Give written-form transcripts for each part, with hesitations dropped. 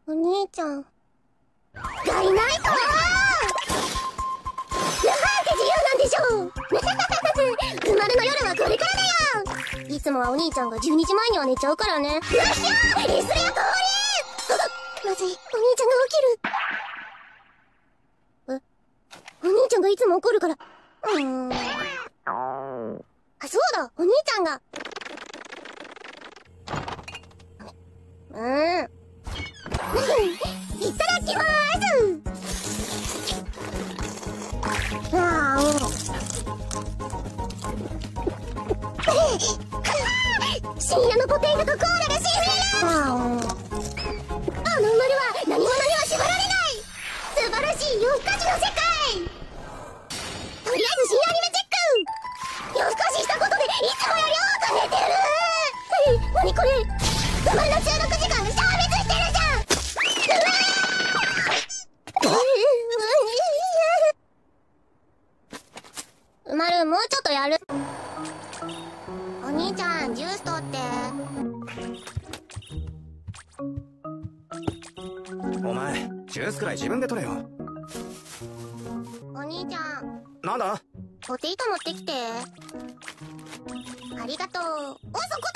お兄ちゃんがいないとなんて自由なんでしょう生まれの夜はこれからだよ。いつもはお兄ちゃんが12時前には寝ちゃうからね。よっしゃー、レスリア降臨。まずい、お兄ちゃんが起きる。お兄ちゃんがいつも怒るから。あ、そうだ、お兄ちゃんが。いただきまーす。深夜のポテイトとコーラがしびれる。あの生まれは何者には縛られない素晴らしい夜更かしの世界。とりあえず新アニメチェック。夜更かししたことでいつもより多く寝てる。何これ、生まれの中毒時間が消滅してるじゃん。うまる、もうちょっとやる。お兄ちゃん、ジュース取って。 お前、ジュースくらい自分で取れよ。 お兄ちゃん、 なんだ？ ポテイト持ってきて。ありがとう。お、そこ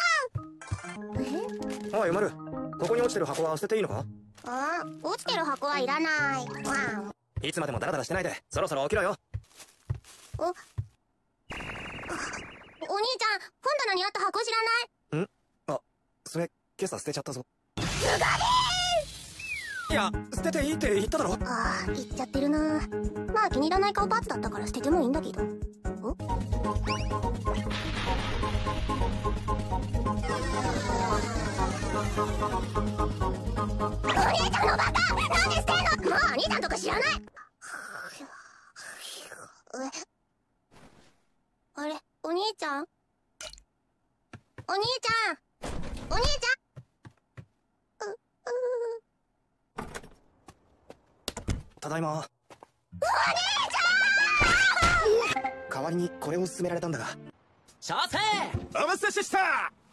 だ。 おい、うまる。ここに落ちてる箱は捨てていいのか？ 落ちてる箱はいらない。 いつまでもダラダラしてないで、そろそろ起きろよ。 お兄ちゃん、本棚にあった箱知らない？ あ、それ、今朝捨てちゃったぞ。 すがりー！いや、捨てていいって言っただろ。 言っちゃってるな。まあ気に入らない顔パーツだったから捨ててもいいんだけど。お兄ちゃんのバカ！なんで捨てんの！もうお兄ちゃんとか知らない。あれ、お兄ちゃん？お兄ちゃん！お兄ちゃん！ ただいま。 お兄ちゃん！ 代わりにこれを勧められたんだが。 小生！ お待たせした。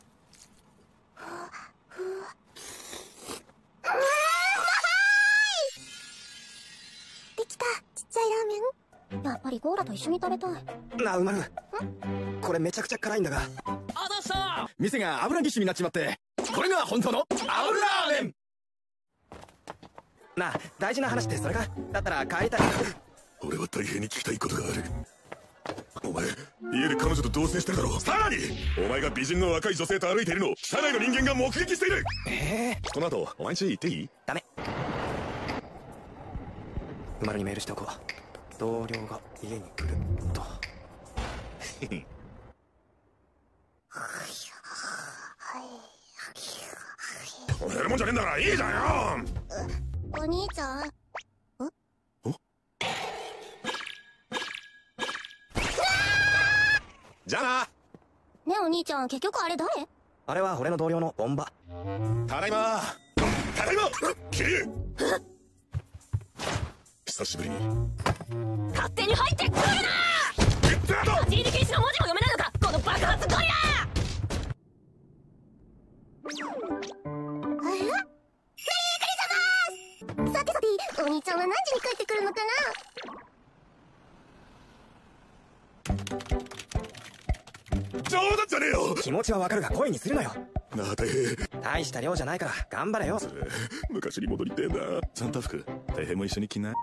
できた、ちっちゃいラーメン。やっぱりゴーラと一緒に食べたい。 なあ、うまる。これめちゃくちゃ辛いんだが。 あざした。 店が油ぎしになっちまって、これが本当の油ラーメン。 なあ、大事な話ってそれか？だったら帰りたい。 俺は大変に聞きたいことがある。お前、家で彼女と同棲してるだろ。さらにお前が美人の若い女性と歩いているのを社内の人間が目撃している。この後お前んち行っていい？ ダメ。うまるにメールしておこう。同僚が家に来ると。 やるもんじゃねえんだからいいじゃんよ。 お兄ちゃん。 じゃあな。 ねえお兄ちゃん、結局あれ誰？ あれは俺の同僚のボンバ。 ただいま。ただいま。キリ。久しぶりに。 勝手に入ってくるな！立ち入り禁止の文字も読めないのか、この爆発ゴリラ！ メリークリスマス！さてさて、お兄ちゃんは何時に帰ってくるのか冗談じゃねえよ。 気持ちはわかるが声にするなよ。 なあ、大大した量じゃないから頑張れよ。 昔に戻りてえな。サンタ服、大変も一緒に着な。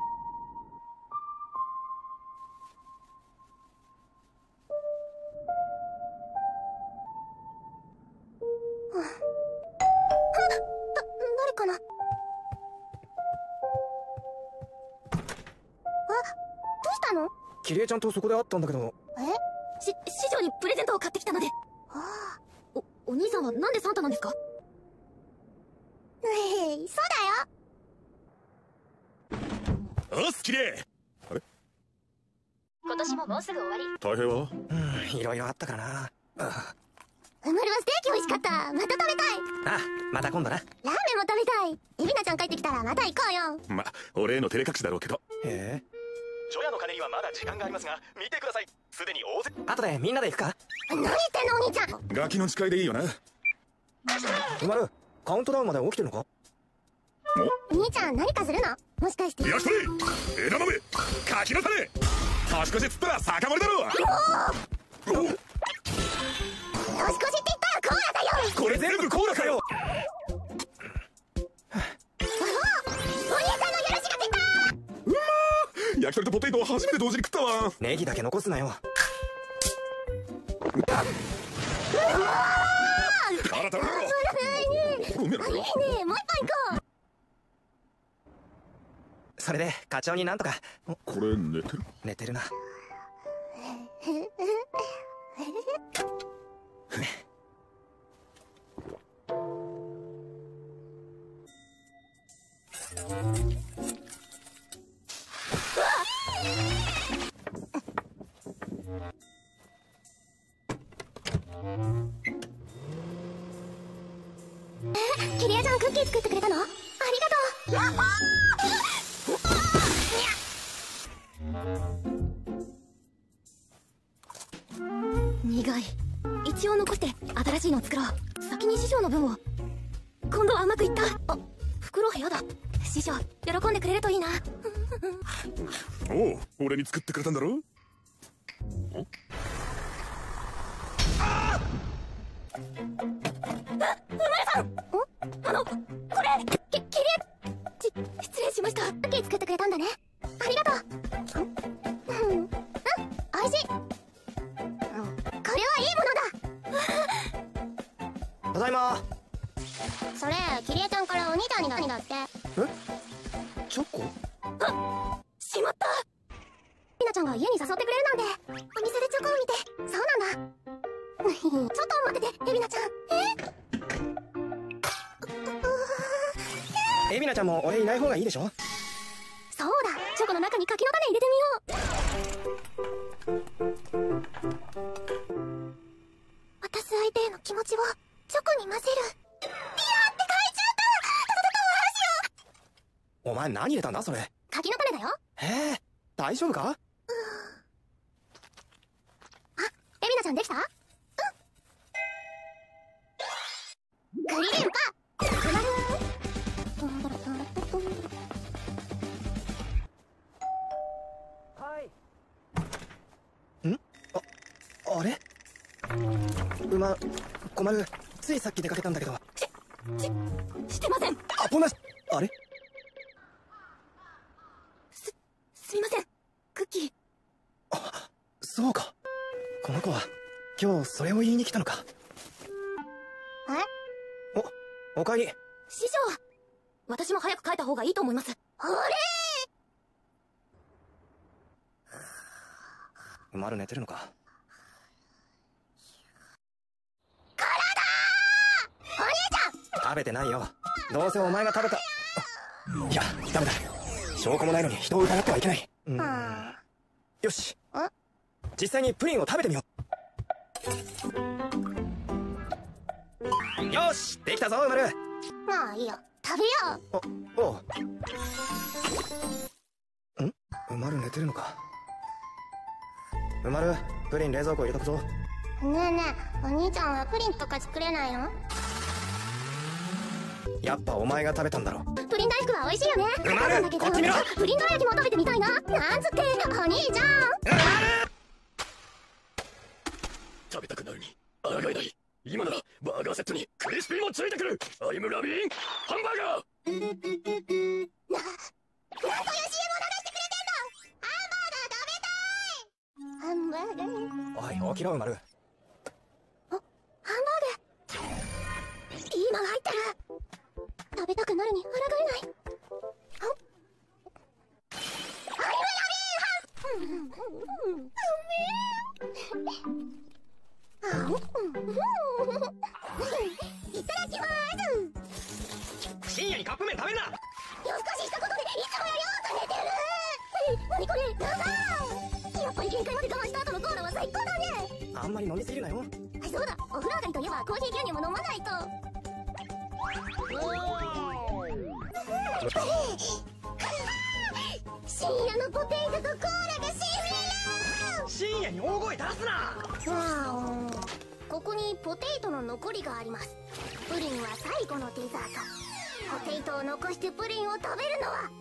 誰かな？どうしたの？ キリエちゃんとそこで会ったんだけど。 師匠にプレゼントを買ってきたので。お兄さんはなんでサンタなんですか？ そうだよ。 おっす、キリエ。あれ？ 今年ももうすぐ終わり。 大変は？ いろいろあったからな。 うまるはステーキ美味しかった。また食べたい。 あ、また今度な。 ラーメンも食べたい。エビナちゃん帰ってきたらまた行こうよ。 ま、俺への照れ隠しだろうけど。 へえ。 除夜の鐘にはまだ時間がありますが、見てください。すでに大勢。 後でみんなで行くか？ 何言ってんのお兄ちゃん。 ガキの誓いでいいよな。 うまる、カウントダウンまで起きてるのか？ 兄ちゃん何かするの？もしかして。 焼き鳥、枝豆、柿の種、年越しっつったら酒盛りだろ。 年越しって言ったらコーラだよ。 これ全部コーラかよ。 お兄さんの許しが出た。 焼き鳥とポテトを初めて同時に食ったわ。 ネギだけ残すなよ。 腹立るろ。 いいね、もう一杯行こう。 それで課長になんとか。 これ寝てる？ 寝てるな。 キリアちゃんクッキー作ってくれたの？ありがとう。苦い。一応残して新しいの作ろう。先に師匠の分を。今度はうまくいった。あ、袋部屋だ。師匠喜んでくれるといいな。 おう、俺に作ってくれたんだろ。 これキリア、失礼しました。クッキー作ってくれたんだね。ありがとう。おいしい。これはいいものだ。 ただいま。 それキリアちゃんからお兄ちゃんにだって。 チョコ？ しまった。ひなちゃんが家に誘ってくれるなんて。お店でチョコを見て。そうなんだ。ちょっと待ってて、エビナちゃん。 エビナちゃんも俺いない方がいいでしょ。 そうだ、チョコの中に柿の種入れてみよう。渡す相手への気持ちをチョコに混ぜる。いやーって書いちゃった。 お前何入れたんだそれ。 柿の種だよ。 へえ、大丈夫か？ あ、エビナちゃんできた？グリリンパはい。ん？あれ？馬、小丸、ついさっき出かけたんだけど。 してません。 アポなし。あれ？ すいません。クッキー。 あ、そうか。この子は今日それを言いに来たのか。おかえり。 師匠、私も早く帰った方がいいと思います。あれー。丸寝てるのか。 体お兄ちゃん。 食べてないよ。どうせお前が食べた。いや、ダメだ。証拠もないのに人を疑ってはいけない。よし。実際にプリンを食べてみよう。よし、できたぞ、うまる。 まあいいよ、食べよう。 おう。うまる寝てるのか。うまる、プリン冷蔵庫入れとくぞ。 ねえねえ、お兄ちゃんはプリンとか作れないの？ やっぱお前が食べたんだろ。 プリン大福は美味しいよね。 うまる、こっち見ろ。 プリンどら焼きも食べてみたいな。なんつってお兄ちゃん。 食べたくなるに抗えない。今ならバーガーセットにクリスピーもついてくる。アイムラビーンハンバーガー。 なんという CM を流してくれてんの。ハンバーガー食べたい。ハンバーガー。 おい、起きろ、うまる。 ハンバーグ。ピーマン入ってる。食べたくなるに抗えない。いただきます。 深夜にカップ麺食べるな。 夜更かししたことでいつもより多く寝てる。何これ、長い。やっぱり限界まで我慢した後のコーラは最高だね。 あんまり飲みすぎるなよ。 そうだ、お風呂上がりといえばコーヒー牛乳も飲まないと。深夜のポテイトとコーラが深夜に大声出すな。 ここにポテイトの残りがあります。プリンは最後のデザート。 ポテイトを残してプリンを食べるのは